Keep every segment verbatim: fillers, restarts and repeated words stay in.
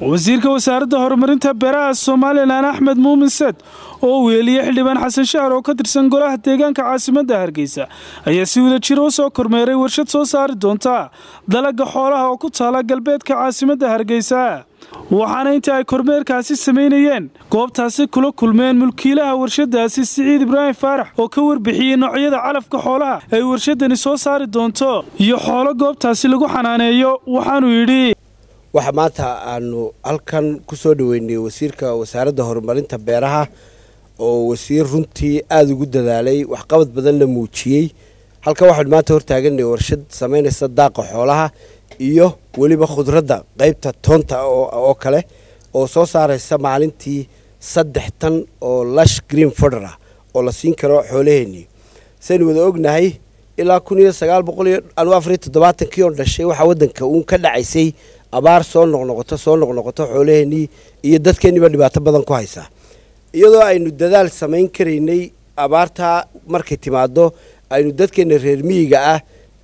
wasiirka wasaaradda horumarinta beeraha Soomaaliland Axmed Muumin Saad oo weeliyay xildhibaan Xasan Shaar oo ka tirsan golaha deegaanka caasimadda Hargeysa ayaa si wada jir ah soo kormeeray warshad soo saari doonta dalagga xoolaha oo ku taala galbeedka caasimadda Hargeysa waxaana inta ay kormeerkaasi sameynayeen goobtaasi kula kulmeen mulkiilaha warshadaasi Siciid Ibraahim Faarax oo ka warbixiyay noocyada calafka xoolaha ay warshadani soo saari doonto iyo xoolo goobtaasi lagu xanaaneeyo waxaanu yiri waxa maanta aanu halkan ku soo dhaweynay wasiirka wasaaradda horumarinta beeraha oo wasiir runtii aad ugu dadaalay wax qabad badan la muujiyay halka waxa maanta hortaaganay warshad sameynaysa daaqa xoolaha iyo waliba khudradda qaybta toonta oo kale oo soo saaraysa maalintii saddex tan oo lush green fodder oo la siin karo xoolaheeni seen wada ognahay ilaa kun iyo sagaal boqol iyo afar iyo toddobaatan kii oo dhashay waxa wadanka uu ka dhacaysay abaar soo noqnoqoto soo noqnoqoto xoolaheeni iyo dadkeeniba dhibaato badan ku haysa iyadoo aynu dadaal sameyn kareynay abaarta markay timaado aynu dadkeena reer miyiga ah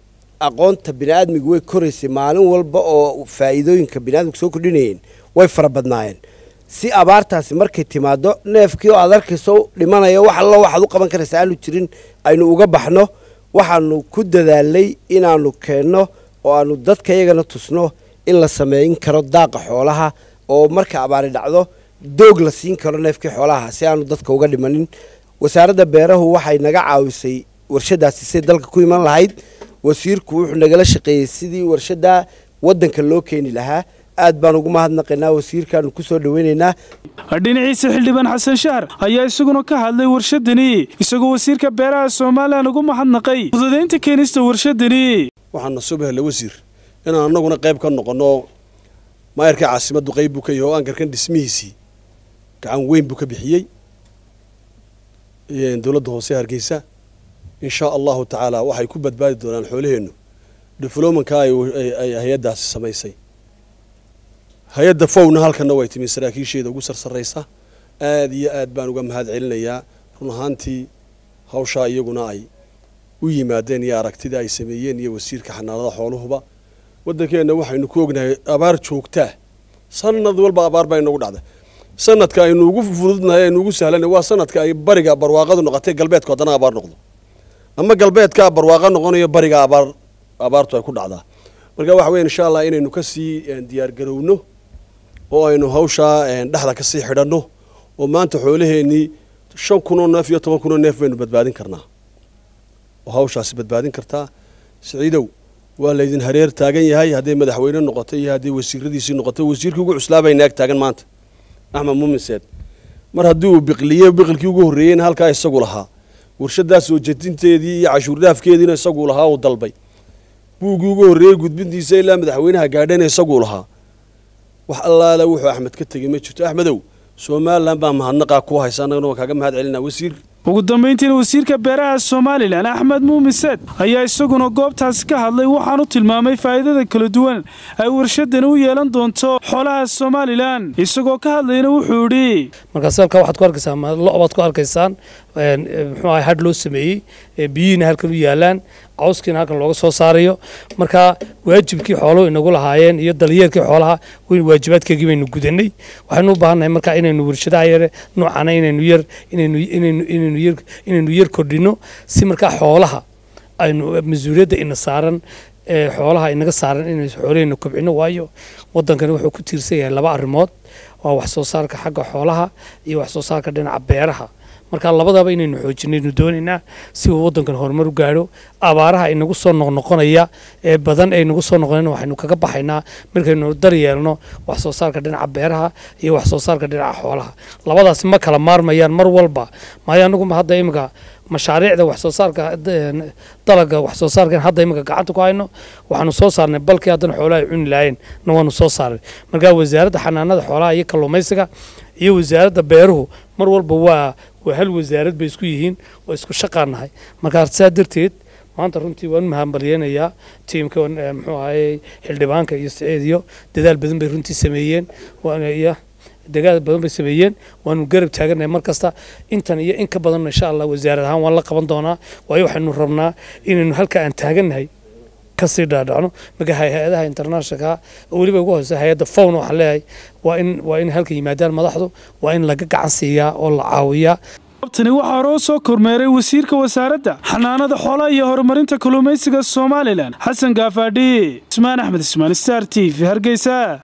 aqoonta bini'aadmigu way koraysay maalin walba oo faa'iidooyinka bini'aadmigu soo kordhinayeen way fara badnaayeen si abaartaasi markay timaado neefkii oo aad arkayso dhimanayo wax alla waxaad u qaban karaysaa aanu jirin aynu uga baxno waxaanu ku dadaalay inaanu keenno oo aanu dadka iyagana tusno in la sameyn karo daaqa xoolaha oo marka abaari dhacdo doog la siin karo neefkii xoolaha si aanu dadka uga dhimanin wasaaradda beerahu waxay naga caawisay warshadaasi si dalka ku iman lahayd wasiirku wuxuu nagala shaqeeyay sidii warshada wadanka loo keeni lahaa aad baan ugu mahadnaqaynaa wasiirkaanu ku soo dhaweynaynaa dhinaciisa xildhibaan Xasan Shaar ayaa isaguna ka hadlay warshadani isagoo wasiirka beeraha Soomaaliland ugu mahadnaqay fududeynta keenista warshadani waxaan soo bahalay wasiir inaan anaguna qayb ka noqono maayarka caasimaddu qayb buu ka yahay oo ankarkan dhismihiisii gacan weyn buu ka bixiyay ee dawladda hoose Hargeysa in sha Allah ta'ala waxay ku badbaadi doonaan xoolaheenu development-ka ay hay'adaasi samaysay hay'adda fowna halkana way timi saraakiisheeda ugu sarsareysa aad iyo aad baan uga mahad celinayaa run ahaantii hawsha iyaguna ay u yimaadeen iyo aragtida ay sameeyeen iyo wasiirka xanaanada xooluhuba wadankeena waxaynu ku ognahay abaar joogta sanad walba abaar bay nagu dhacday sanadka aynu ugu fududnahay aynu ugu sahlanay waa sanadka ay bariga barwaaqadu noqotay galbeedka wadana abaar noqdo ama galbeedka barwaaqa noqonayo bariga abaar abaartu ay ku dhacdaa marka waxa weyn insha Allah inaynu ka sii diyaar garowno oo aynu hawsha dhaxda ka sii xidhano oo maanta xoolaheeni shan kun oo neef iyo toban kun oo neef baynu badbaadin karnaa oo hawshaasi badbaadin kartaa Siciidow waa la idin hareer taagan yahay haddii madaxweyne noqoto iyo haddii wasiiradiisii noqoto wasiirkii ugu cuslaabayna ag taagan maanta Axmed Muumin Saad mar haddii uu biqliyay biqilkii ugu horeeyay halka isagu lahaa warshadaas oo jedinteedii iyo cashuur dhaafkeediina isagu lahaa oo dalbay buugii ugu horeeyay gudbintiisa ilaa madaxweynaha gaadhayna isagu lahaa wax allaala wuxuu Axmed ka tagay ma jirto Axmedow Soomaaliland baa mahadnaqa ku haysanayna kaaga mahad celinaa wasiir ugu dambeyntii wasiirka beeraha Soomaaliland Axmed Muumin Saad ayaa isaguna goobtaas ka hadlay waxaanu tilmaamay faa'iidada kala duwan ay warshadan u yeelan doonto xoolaha Soomaaliland isagoo ka hadlayna wuxuu yiri marka salka waxaad ku arkaysaa loobaad ku arkaysaan een muxuu ahay had loo sameeyay biyina halkan u yaalaan cawskiina halkan looga soo saarayo marka waajibkii xoolo inagu lahaayeen iyo dalyeerkii xoolaha weyn waajibaadkeedii baynu gudanay waxaanu u baahanahay marka inaynu warshadaha yar noocana inaynu yar inaynu inaynu inaynu yar inaynu yar kordhino si marka xoolaha aynu masuuliyadda ina saaran ee xoolaha inaga saaran inaynu xoolaheena kobcino waayo wadankan wuxuu ku tiirsan yahay laba arrimood waa wax soo saarka xagga xoolaha iyo wax soo saarka dhinaca beeraha marka labadaba inaynu xoojinayno doonaynaa si uu wadankan horumar u gaaro abaaraha inagu soo noqnoqonaya ee badan ay nagu soo noqonayna waxaynu kaga baxaynaa markaynu daryeelno wax soo saarka dhinaca beeraha iyo wax soo saarka dhinaca xoolaha labadaas ma kala maarmayaan mar walba maayo anagu hadda imika mashaariicda wax soo saarka dalaga wax soo saarkan hadda imika gacanta ku hayno waxaanu soo saarnay balkii hadan xoolaha cuni lahayn nawaanu soo saaray marka wasaaradda xanaanada xoolaha iyo kalluumaysiga iyo wasaaradda beeruhu mar walba waa وهل وزارة بيسكويهين ويسكوشقانهاي مكارتسات درتيد ما أنت رنتي وان مهمبليين يا تيم كون محوهاي حلدبانك يستعيديو دجال بدن برنتي سميين وأنا يا دجال بدن بسميين وأنا قرب تاجرنا مركزتا إنتنا يا إنك بدن إن شاء الله وزارة هان والله قبضنا ويوحنا ربنا إن هلك أن تاجرنا هاي kasii dhaadhacno marka hay-adaha internationalka oo weliba ugu hoose hay-adda fawn waxaa leeyahay waa in waa in halka yimaadaan madaxdu waa in laga gacan siiyaa oo la caawiyaa tani waxaa hore u soo kormeeray wasiirka wasaaradda xanaanada xoolaha iyo horumarinta kalluumaysiga Somaliland Xasan Gaafadhi. Ismaan Axmed Ismaan Star T V Hargeysa.